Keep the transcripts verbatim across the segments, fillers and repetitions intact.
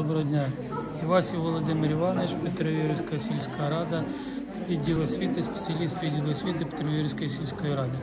доброго дня. Івасів Володимир Іванович, Петро-Юрівська сільська рада, відділ освіти, спеціаліст відділу освіти Петро-Юрівської сільської ради.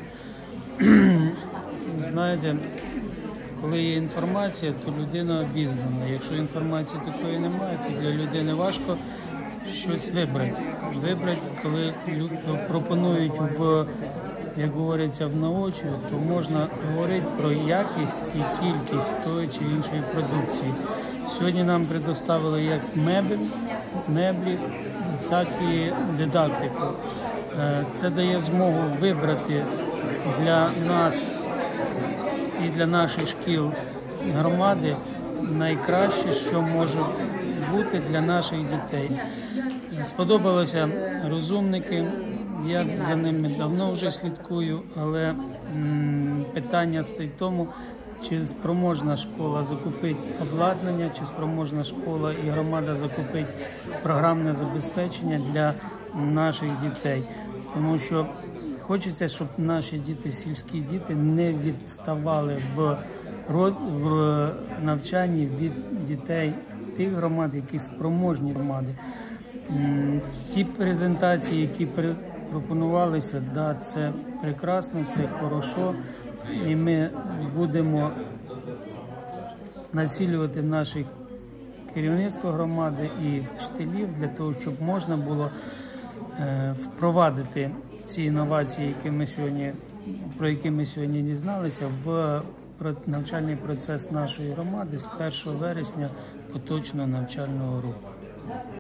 Знаєте, коли є інформація, то людина обізнана. Якщо інформації такої немає, то для людини важко щось вибрати. Вибрати, коли люди пропонують в, як говориться, в наочі, то можна говорити про якість і кількість тої чи іншої продукції. Сьогодні нам предоставили як мебель, меблі, так і дидактику. Це дає змогу вибрати для нас і для наших шкіл громади найкраще, що може бути для наших дітей. Сподобалися розумники, я за ними давно вже слідкую, але м, питання стоїть в тому, чи спроможна школа закупити обладнання, чи спроможна школа і громада закупити програмне забезпечення для наших дітей. Тому що хочеться, щоб наші діти, сільські діти, не відставали в, роз... в навчанні від дітей тих громад, які спроможні громади. Ті презентації, які пропонувалися, да, це прекрасно, це хорошо, і ми будемо націлювати наших керівництва громади і вчителів для того, щоб можна було е, впровадити ці інновації, які ми сьогодні, про які ми сьогодні дізналися, в навчальний процес нашої громади з першого вересня поточного навчального року.